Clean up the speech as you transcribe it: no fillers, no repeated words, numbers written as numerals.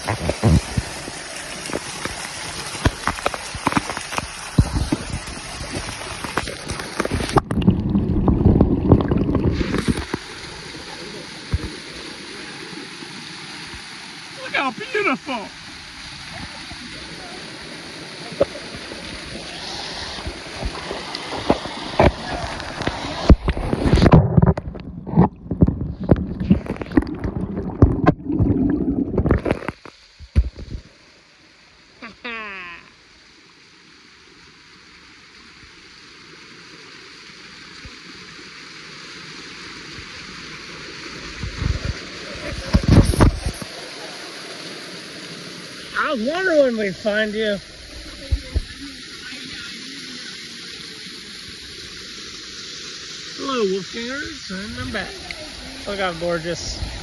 Look how beautiful! I was wondering when we'd find you. Hello, wolf gangers, and I'm back. Look how gorgeous.